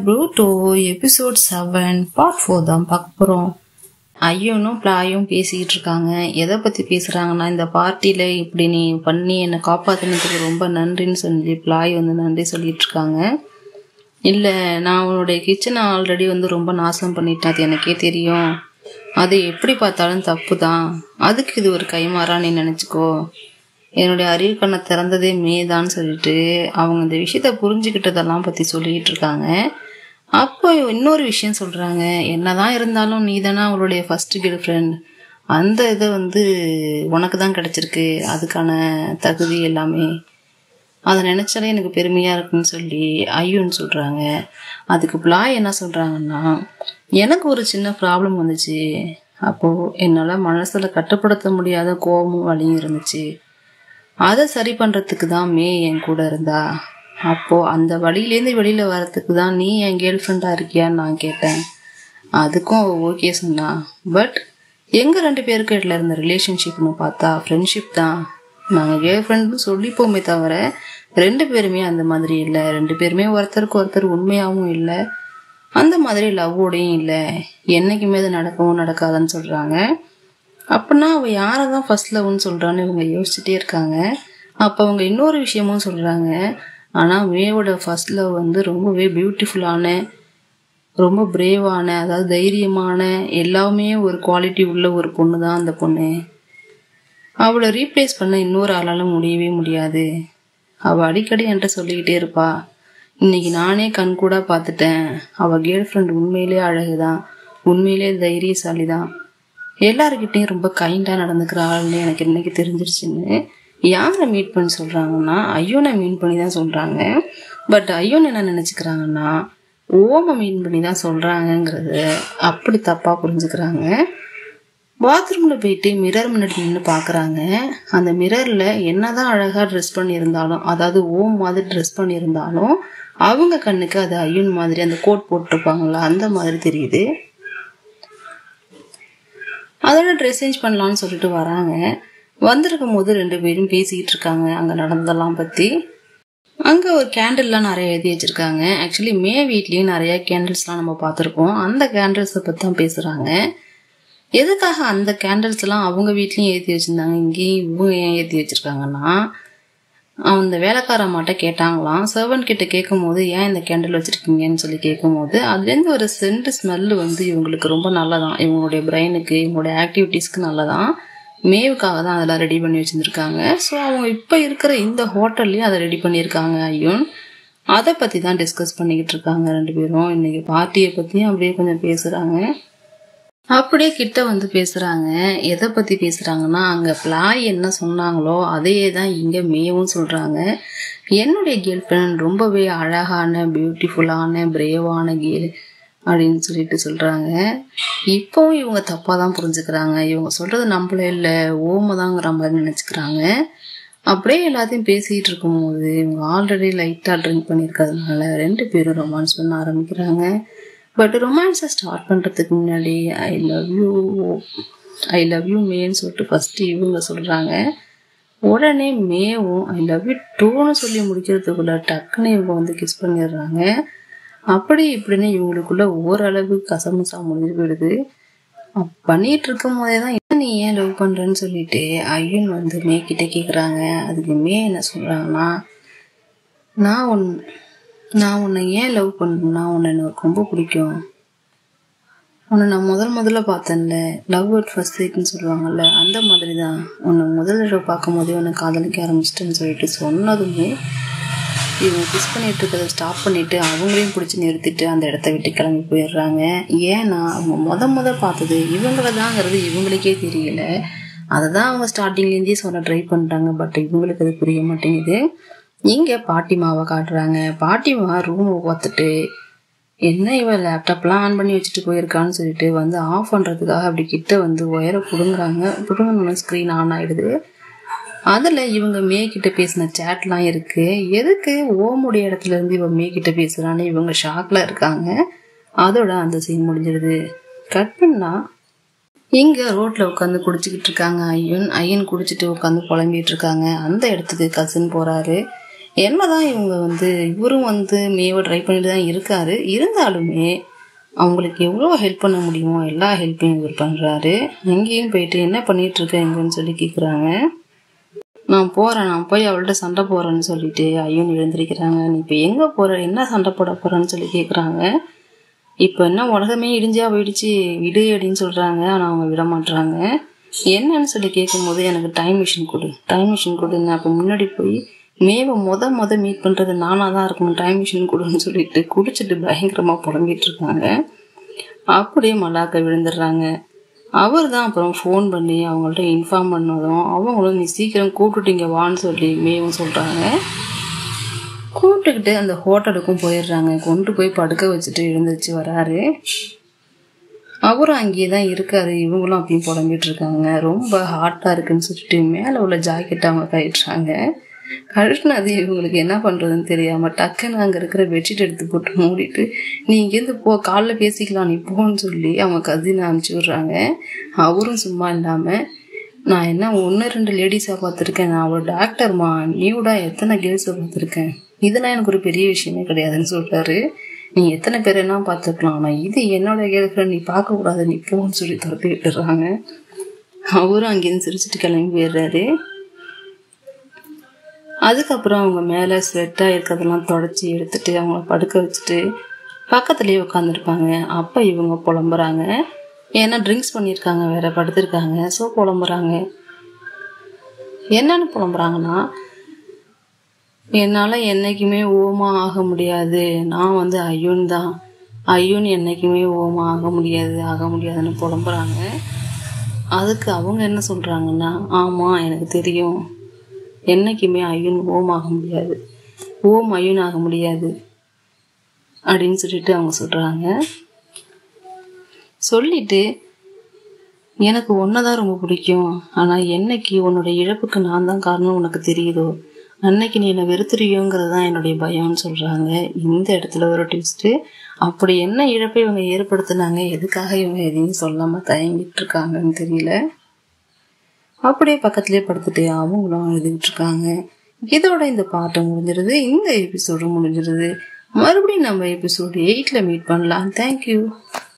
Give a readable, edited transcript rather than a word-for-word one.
ப்ரூட்டோ episode 7 part 4 தான் பார்க்க போகிறோம். ஐயனும் பிளாயும் பேசிக்கிட்டு இருக்காங்க. எதை பற்றி பேசுகிறாங்கன்னா, இந்த பார்ட்டியில் இப்படி நீ பண்ணி என்னை காப்பாற்றினதுக்கு ரொம்ப நன்றின்னு சொல்லி பிளாய் நன்றி சொல்லிட்டு இருக்காங்க. இல்லை, நான் உன்னுடைய கிச்சனை ஆல்ரெடி ரொம்ப நாசம் பண்ணிட்டேன், அது எனக்கே தெரியும், அது எப்படி பார்த்தாலும் தப்பு தான், அதுக்கு இது ஒரு கைமாறா நீ நினச்சிக்கோ, என்னுடைய அறிவு கண்ணை திறந்ததே மேதான்னு சொல்லிட்டு அவங்க இந்த விஷயத்த புரிஞ்சுக்கிட்டதெல்லாம் பற்றி சொல்லிக்கிட்டு இருக்காங்க. அப்போ இன்னொரு விஷயம் சொல்கிறாங்க, என்னதான் இருந்தாலும் நீ தானே அவளுடைய ஃபர்ஸ்ட் கேர்ள் ஃப்ரெண்ட், அந்த இதை உனக்கு தான் கிடச்சிருக்கு, அதுக்கான தகுதி எல்லாமே, அதை நினச்சாலே எனக்கு பெருமையாக இருக்குன்னு சொல்லி ஐயோன்னு சொல்கிறாங்க. அதுக்கு பிளாய் என்ன சொல்கிறாங்கன்னா, எனக்கு ஒரு சின்ன ப்ராப்ளம் வந்துச்சு, அப்போது என்னால் மனசில் கட்டுப்படுத்த முடியாத கோபமும் வலியும் இருந்துச்சு, அதை சரி பண்ணுறதுக்கு தான் மே என் கூட இருந்தா, அப்போது அந்த வழியிலேருந்து வெளியில் வர்றதுக்கு தான் நீ என் கேர்ள் ஃப்ரெண்டாக இருக்கியான்னு நான் கேட்டேன். அதுக்கும் அவள் ஓகே சொன்னா. பட் எங்கள் 2 பேருக்கு இடையில இருந்த ரிலேஷன்ஷிப்னு பார்த்தா ஃப்ரெண்ட்ஷிப் தான். நாங்கள் கேர்ள் ஃப்ரெண்டுன்னு சொல்லிப்போமே தவிர 2 பேருமே அந்த மாதிரி இல்லை, 2 பேருமே ஒருத்தருக்கு ஒருத்தர் உண்மையாகவும் இல்லை, அந்த மாதிரி லவ்வோடையும் இல்லை, என்னைக்குமே அது நடக்கவும் நடக்காதுன்னு சொல்கிறாங்க. அப்படின்னா அவள் யாரை தான் ஃபர்ஸ்ட் லவ்னு சொல்கிறான்னு இவங்க யோசிச்சுட்டே இருக்காங்க. அப்போ அவங்க இன்னொரு விஷயமும் சொல்கிறாங்க, ஆனால் மேவோட ஃபர்ஸ்ட் லவ் ரொம்பவே பியூட்டிஃபுல்லான, ரொம்ப பிரேவான, அதாவது தைரியமான, எல்லாமே ஒரு குவாலிட்டி உள்ள ஒரு பொண்ணு தான் அந்த பொண்ணு, அவளை ரீப்ளேஸ் பண்ண இன்னொரு ஆளால் முடியவே முடியாது, அவள் அடிக்கடி என்கிட்ட சொல்லிக்கிட்டே இருப்பா, இன்னைக்கு நானே கண் கூட பார்த்துட்டேன், அவள் கேர்ள் ஃப்ரெண்ட் உண்மையிலே அழகுதான், உண்மையிலே தைரியசாலி தான், எல்லாருக்கிட்டையும் ரொம்ப கைண்டாக நடந்துக்கிற ஆள்னு எனக்கு இன்னைக்கு தெரிஞ்சிருச்சுன்னு யாரை மீட் பண்ணி சொல்கிறாங்கன்னா ஐயோனை மீட் பண்ணி தான் சொல்கிறாங்க. பட் ஐயோன் என்ன நினச்சிக்கிறாங்கன்னா ஓமை மீட் பண்ணி தான் சொல்கிறாங்கங்கிறது அப்படி தப்பாக புரிஞ்சுக்கிறாங்க. பாத்ரூமில் போயிட்டு மிரர் முன்னாடி நின்று பார்க்குறாங்க. அந்த மிரரில் என்னதான் அழகாக ட்ரெஸ் பண்ணியிருந்தாலும், அதாவது ஓம் மாதிரி ட்ரெஸ் பண்ணியிருந்தாலும் அவங்க கண்ணுக்கு அது ஐயோன் மாதிரி அந்த கோட் போட்டிருப்பாங்களா அந்த மாதிரி தெரியுது. அதோட ட்ரெஸ் சேஞ்ச் பண்ணலான்னு சொல்லிட்டு வராங்க. வந்திருக்கும் போது 2 பேரும் பேசிக்கிட்டு இருக்காங்க அங்கே நடந்ததெல்லாம் பற்றி. அங்கே ஒரு கேண்டில்லாம் நிறைய எழுதி வச்சுருக்காங்க. ஆக்சுவலி மே வீட்லேயும் நிறைய கேண்டில்ஸ்லாம் நம்ம பார்த்துருக்கோம். அந்த கேண்டில்ஸை பற்றி தான் பேசுகிறாங்க. எதுக்காக அந்த கேண்டில்ஸ்லாம் அவங்க வீட்லேயும் ஏற்றி வச்சுருந்தாங்க, இங்கேயும் இவங்க ஏன் ஏற்றி வச்சுருக்காங்கன்னா, அந்த வேலைக்காரம்மாட்ட கேட்டாங்களாம், சர்வன்ட் கிட்ட கேட்கும் போது ஏன் இந்த கேண்டில் வச்சுருக்கீங்கன்னு சொல்லி கேட்கும் போது அதுலேருந்து ஒரு சென்ட் ஸ்மெல்லு இவங்களுக்கு ரொம்ப நல்லதான், இவங்களுடைய பிரெயினுக்கு, இவங்களுடைய ஆக்டிவிட்டீஸ்க்கு நல்லதான், மேவுக்காக தான் அதெல்லாம் ரெடி பண்ணி வச்சுருந்துருக்காங்க. ஸோ அவங்க இப்போ இருக்கிற இந்த ஹோட்டல்லையும் அதை ரெடி பண்ணியிருக்காங்க ஐயோன். அதை பற்றி தான் டிஸ்கஸ் பண்ணிக்கிட்டு இருக்காங்க 2 பேரும். இன்றைக்கி பார்ட்டியை பற்றியும் அப்படியே கொஞ்சம் பேசுகிறாங்க. அப்படியே கிட்ட பேசுகிறாங்க. எதை பற்றி பேசுகிறாங்கன்னா, அங்கே பிளாய் என்ன சொன்னாங்களோ அதையே தான் இங்கே மேவும் சொல்கிறாங்க. என்னுடைய கேர்ள் ஃப்ரெண்ட் ரொம்பவே அழகான, பியூட்டிஃபுல்லான, பிரேவான கேர்ள் அப்படின்னு சொல்லிட்டு சொல்கிறாங்க. இப்போவும் இவங்க தப்பாக தான் புரிஞ்சுக்கிறாங்க. இவங்க சொல்கிறது நம்மளே இல்லை, ஓமை தாங்கிற மாதிரி நினச்சிக்கிறாங்க. அப்படியே எல்லாத்தையும் பேசிகிட்டு இருக்கும்போது இவங்க ஆல்ரெடி லைட்டாக ட்ரிங்க் பண்ணியிருக்கிறதுனால 2 பேரும் ரொமான்ஸ் பண்ண ஆரம்பிக்கிறாங்க. பட் ரொமான்ஸை ஸ்டார்ட் பண்ணுறதுக்கு முன்னாடி ஐ லவ் யூ மேன்னு சொல்லிட்டு ஃபஸ்ட்டு இவங்க சொல்கிறாங்க. உடனே மேவும் ஐ லவ் யூ டூன்னு சொல்லி முடிக்கிறதுக்குள்ள டக்குன்னு இவங்க கிஸ் பண்ணிடுறாங்க. அப்படி இப்படின்னு இவங்களுக்குள்ள ஓரளவு கசமுசா முடிஞ்சு போயிடுது. பண்ணிட்டு இருக்கும் போதே தான் என்ன நீ ஏன் லவ் பண்ணுறேன்னு சொல்லிட்டு ஐயன் மே கிட்ட கேட்குறாங்க. அதுக்கு மே என்ன சொல்கிறாங்கன்னா, நான் உன்னை ஏன் லவ் பண்ணணும்னா, உன்னை எனக்கு ரொம்ப பிடிக்கும், உன்னை நான் முதல்ல பார்த்தேன்ல, லவ் அட் ஃபர்ஸ்ட் சைட்னு சொல்லுவாங்கல்ல, அந்த மாதிரி தான், உன்னை முதல் தடவை பார்க்கும் போதே உன்னை காதலிக்க ஆரம்பிச்சிட்டேன்னு சொல்லிட்டு சொன்னதுமே இவங்க கிஸ் பண்ணிட்டு இருக்கிறத ஸ்டாப் பண்ணிட்டு அவங்களையும் பிடிச்சி நிறுத்திட்டு அந்த இடத்த விட்டு கிளம்பி போயிடுறாங்க. ஏன்னா அவங்க முத பார்த்தது இவங்கள தாங்கிறது இவங்களுக்கே தெரியல. அதை தான் அவங்க ஸ்டார்டிங்லேருந்தே சொல்ல ட்ரை பண்ணுறாங்க. பட் இவங்களுக்கு அது புரிய மாட்டேங்குது. இங்கே பாட்டிமாவை காட்டுறாங்க. பாட்டிமா ரூமை பார்த்துட்டு என்ன இவன் லேப்டாப்லாம் ஆன் பண்ணி வச்சுட்டு போயிருக்கான்னு சொல்லிட்டு ஆஃப் பண்ணுறதுக்காக அப்படி கிட்ட ஒயரை பிடுங்குறாங்க. பிடுங்கணுன்னு ஸ்க்ரீன் ஆன் ஆகிடுது. அதில் இவங்க மே கிட்ட பேசின சேட்லாம் இருக்குது. எதுக்கு ஓமுடைய இடத்துல இருந்து இவன் மே கிட்ட பேசுகிறான்னு இவங்க ஷாக்கில் இருக்காங்க. அதோட அந்த சீன் முடிஞ்சிடுது. கட் பண்ணா இங்கே ரோட்டில் உட்காந்து குடிச்சிக்கிட்டு இருக்காங்க ஐயன் குடிச்சிட்டு உட்காந்து புலம்பிகிட்டு இருக்காங்க. அந்த இடத்துக்கு கசின் போகிறாரு. என்னதான் இவங்க இவரும் மேவை ட்ரை பண்ணிட்டு தான் இருக்காரு. இருந்தாலுமே அவங்களுக்கு எவ்வளோ ஹெல்ப் பண்ண முடியுமோ எல்லா ஹெல்ப்பையும் இவர் பண்ணுறாரு. அங்கேயும் போயிட்டு என்ன பண்ணிட்டு இருக்கேன் எங்கன்னு சொல்லி கேட்குறாங்க. நான் போய் அவள்கிட்ட சண்டை போறேன்னு சொல்லிட்டு ஐயோன்னு எழுந்திருக்கிறாங்க. நீ இப்போ எங்கே போற, என்ன சண்டை போட போறன்னு சொல்லி கேட்குறாங்க. இப்போ என்ன உலகமே இடிஞ்சா போயிடுச்சு, விடு அப்படின்னு சொல்றாங்க. ஆனால் அவங்க விட மாட்டுறாங்க. என்னன்னு சொல்லி கேட்கும்போது எனக்கு டைம் மிஷின் கொடுன்னு அப்போ முன்னாடி போய் மேவை மொத மீட் பண்ணுறது நானாக தான் இருக்கணும், டைம் மிஷின் கொடுன்னு சொல்லிட்டு குடிச்சிட்டு பயங்கரமாக புலம்பிட்டு இருக்காங்க. அப்படியே மல்லாக்க விழுந்துடுறாங்க. அவர் தான் அப்புறம் ஃபோன் பண்ணி அவங்கள்ட்ட இன்ஃபார்ம் பண்ணதும் அவங்களும் நீ சீக்கிரம் கூப்பிட்டுட்டீங்க வான்னு சொல்லி மேவும் சொல்கிறாங்க. கூப்பிட்டுக்கிட்டு அந்த ஹோட்டலுக்கும் போயிடுறாங்க. கொண்டு போய் படுக்க வச்சுட்டு எழுந்திரிச்சு வராரு. அவரும் அங்கேயே தான் இருக்காரு. இவங்களும் அப்பயும் புலம்பிட்டு இருக்காங்க. ரொம்ப ஹாட்டாக இருக்குன்னு சொல்லிட்டு மேலே உள்ள ஜாக்கெட்டை அவங்க கழிட்டுறாங்க. கழுட்டினது இவங்களுக்கு என்ன பண்ணுறதுன்னு தெரியாமல் டக்குன்னு அங்கே இருக்கிற பெட்ஷீட் எடுத்து போட்டு மூடிட்டு நீ இங்கேருந்து போ, காலைல பேசிக்கலாம் நீ போன்னு சொல்லி அவங்க கசினை அனுப்பிச்சி விட்றாங்க. அவரும் சும்மா இல்லாமல் நான் என்ன 1-2 லேடிஸாக பார்த்துருக்கேன், நான் அவளோட டாக்டர்மா, நியூடா எத்தனை கேர்ள்ஸை பார்த்துருக்கேன், இதெல்லாம் எனக்கு ஒரு பெரிய விஷயமே கிடையாதுன்னு சொல்கிறாரு. நீ எத்தனை பேர் என்ன பார்த்துக்கலாம், ஆனால் இது என்னோட கேர்ள் ஃப்ரெண்ட், நீ பார்க்கக்கூடாது நீ போன்னு சொல்லி துரத்தி விட்டுறாங்க. அவரும் அங்கேருந்து சிரிச்சுட்டு கிளம்பி போயிடுறாரு. அதுக்கப்புறம் அவங்க மேலே ஸ்வெட்டாக இருக்கிறதெல்லாம் தொடச்சி எடுத்துட்டு அவங்கள படுக்க வச்சுட்டு பக்கத்துலேயே உட்காந்துருப்பாங்க. அப்போ இவங்க புலம்புறாங்க. ஏன்னா ட்ரிங்க்ஸ் பண்ணியிருக்காங்க, வேற படுத்திருக்காங்க. ஸோ புலம்புறாங்க. என்னன்னு புலம்புறாங்கன்னா, என்னால் என்றைக்குமே ஓமா ஆக முடியாது, நான் ஐயோன் தான், ஐயோன் என்றைக்குமே ஓமா ஆக முடியாதுன்னு புலம்புறாங்க. அதுக்கு அவங்க என்ன சொல்கிறாங்கன்னா, ஆமாம் எனக்கு தெரியும், என்றைக்குமே ஐயோன் ஐயோன் ஆக முடியாது அப்படின்னு சொல்லிட்டு அவங்க சொல்கிறாங்க. சொல்லிட்டு எனக்கு ஒன்றைதான் ரொம்ப பிடிக்கும், ஆனால் என்னைக்கு உன்னோட இழப்புக்கு நான் தான் காரணம் உனக்கு தெரியுதோ அன்னைக்கு நீ என்னை வெறுத்துருவியோங்கிறது தான் என்னுடைய பயம்னு சொல்கிறாங்க. இந்த இடத்துல ஒரு ட்விஸ்ட்டு. அப்படி என்ன இழப்பை இவங்க ஏற்படுத்தினாங்க, எதுக்காக இவங்க எதையும் சொல்லாமல் தயங்கிட்டு இருக்காங்கன்னு தெரியல. அப்படியே பக்கத்துலேயே படுத்துட்டு அவங்களும் எழுதிட்டு இருக்காங்க. இதோட இந்த பாட்டு முடிஞ்சிருது, இந்த எபிசோடு முடிஞ்சிருது. மறுபடியும் நம்ம எபிசோடு 8 மீட் பண்ணலாம். தேங்க்யூ.